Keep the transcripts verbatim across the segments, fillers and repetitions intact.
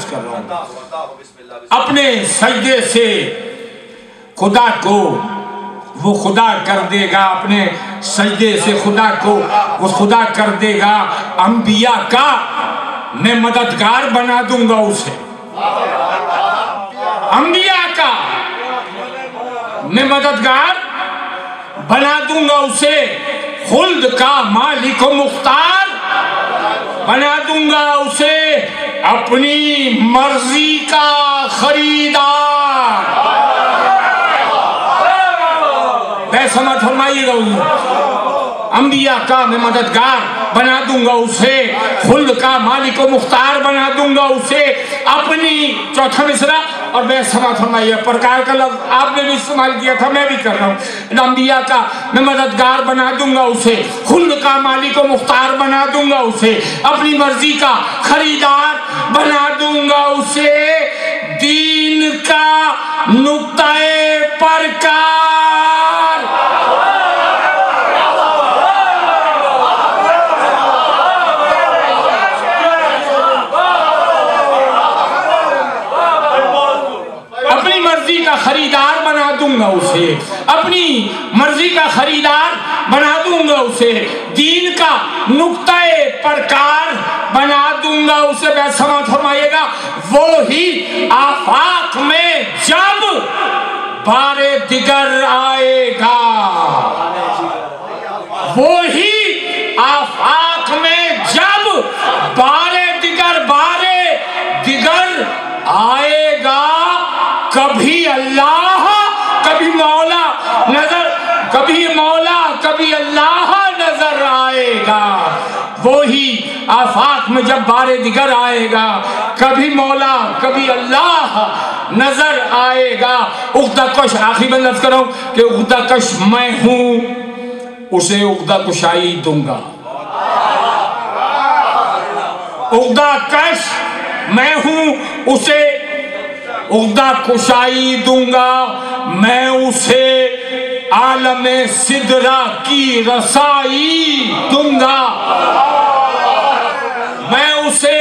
عرض کر رہا ہوں، اپنے سجدے سے خدا کو وہ خدا کر دے گا، اپنے سجدے سے خدا کو وہ خدا کر دے گا، انبیاء کا میں مددگار بنا دوں گا اسے، انبیاء کا میں مددگار بنا دوں گا اسے، خلد کا مالک و مختار بنا دوں گا اسے، اپنی مرضی کا خریدار۔ بے سمجھ فرمائیے گا، انبیاء کا میں مددگار بنا دوں گا اسے، خلد کا مالک و مختار بنا دوں گا اسے، اپنی چوتھا مصرع اور بے سماعت فرمائیے، پرکار کا لفظ آپ نے بھی استعمال کیا تھا، میں بھی کر رہا ہوں، انبیاء کا میں مددگار بنا دوں گا اسے، خلد کا مالک و مختار بنا دوں گا اسے، اپنی مرضی کا خریدار بنا دوں گا اسے، دین کا نقطۂ پرکار خریدار بنا دوں گا اسے، اپنی مرضی کا خریدار بنا دوں گا اسے، دین کا نقطۂ پرکار بنا دوں گا اسے۔ بے سماعت فرمائیے گا، وہی آفاق میں جب بار دیگر آئے گا، وہی آفاق میں جب بار دیگر بار دیگر آئے گا، کبھی اللہ کبھی مولا نظر کبھی مولا کبھی اللہ نظر آئے گا، وہی آفاق میں جب بار دیگر آئے گا، کبھی مولا کبھی اللہ نظر آئے گا۔ عقدہ کش، آخری میں لفظ کروں کہ عقدہ کش میں ہوں، اسے عقدہ کشائی دوں گا، عقدہ کش میں ہوں، اسے عقدہ کشائی دوں گا، میں اسے عالم سدرہ کی رسائی دوں گا، میں اسے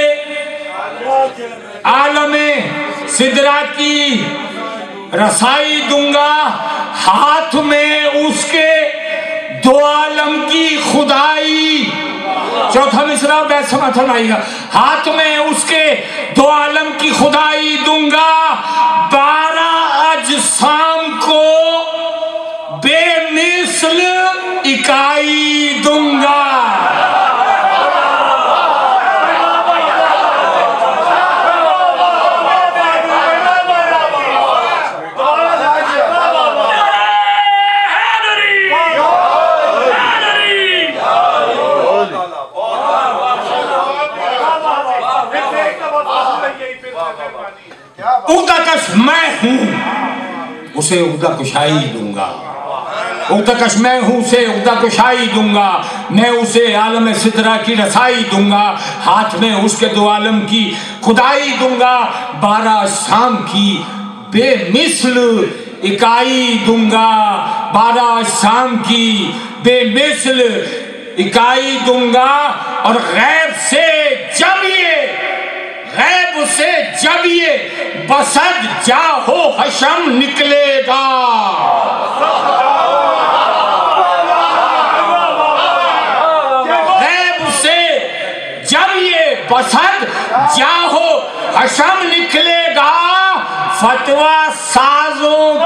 عالم سدرہ کی رسائی دوں گا، ہاتھ میں اس کے دو عالم کی خدائی۔ چوتھا مصرع بے سماعت فرمائیے گا، ہاتھ میں اس کے دو عالم کی خدائی دوں گا، بارہ اجسام کو بے مثل اکائی دوں گا۔ عقدہ کش میں ہوں، اسے عقدہ کشائی دوں گا، عقدہ کش میں ہوں، اسے عقدہ کشائی دوں گا، میں اسے عالم سدرہ کی رسائی دوں گا، ہاتھ میں اس کے دو عالم کی خدائی دوں گا، بارہ اجسام کی بے مثل اکائی دوں گا، بارہ اجسام کی بے مثل اکائی دوں گا، اور غیب سے جب یہ غیب سے جب یہ بسد جاہو حشم نکلے گا، غیب سے جب یہ بسد جاہو حشم نکلے گا، فتویٰ سازوں